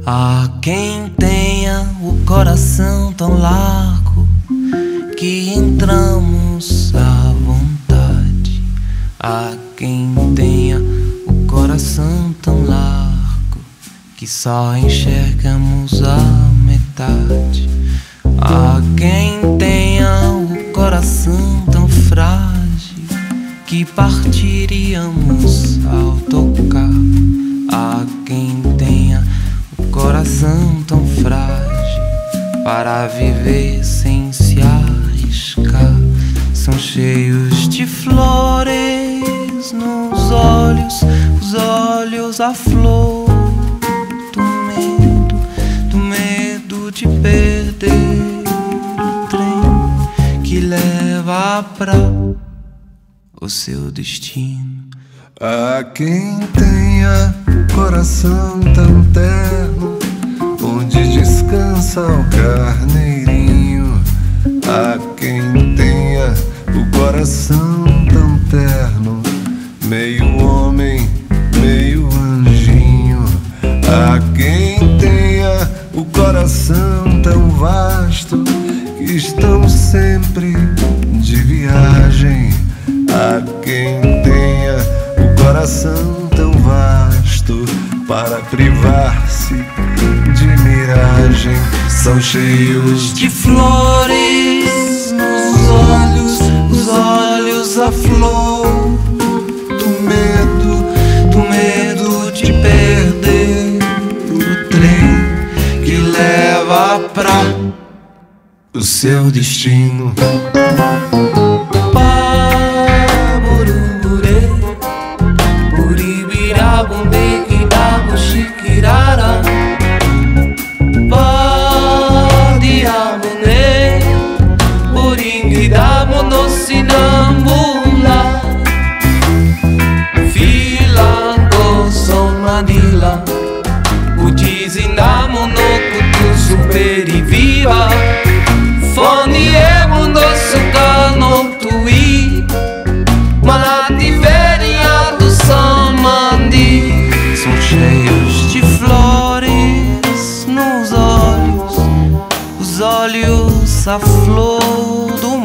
Há quem tenha o coração tão largo que entramos à vontade. Há quem tenha o coração tão largo que só enxergamos a metade. Há quem tenha o coração tão frágil que partiríamos ao tocar. Há quem tenha o coração tão frágil para viver sem se arriscar. São cheios de flores nos olhos, os olhos à flor do medo de perder o trem que leva pra o seu destino. Há quem tenha o coração tão terno, onde descansa o carneirinho. Há quem tenha o coração tão terno, meio homem, meio anjinho. Há quem tenha o coração tão vasto, que estão sempre de viagem. Há quem tenha o coração tão vasto para privar-se de miragem. São cheios de flores nos olhos, os olhos à flor do medo de perder o trem que leva pra o seu destino. Viva Foni e mundo sukano tui Malati veria do samandi. São cheios de flores nos olhos, os olhos à flor do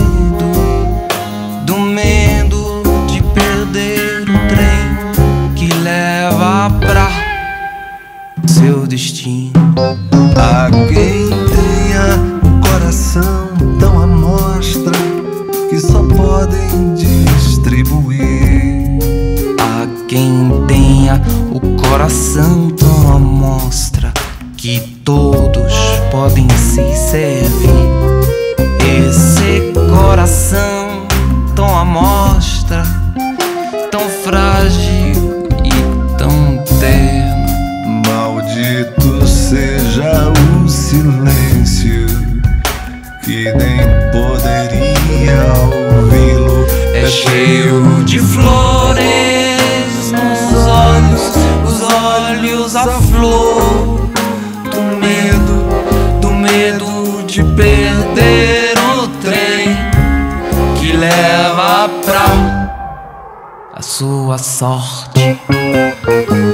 medo de perder o trem que leva pra seu destino. Há quem tenha o coração tão à mostra que só podem distribuir. Há quem tenha o coração tão à mostra que todos podem se servir. Esse coração tão à mostra, tão frágil e tão terno. Maldito seja o silêncio que nem poderia ouvi-lo. É cheio de flores nos olhos, os olhos à flor do medo de perder o trem que leva pra a sua sorte.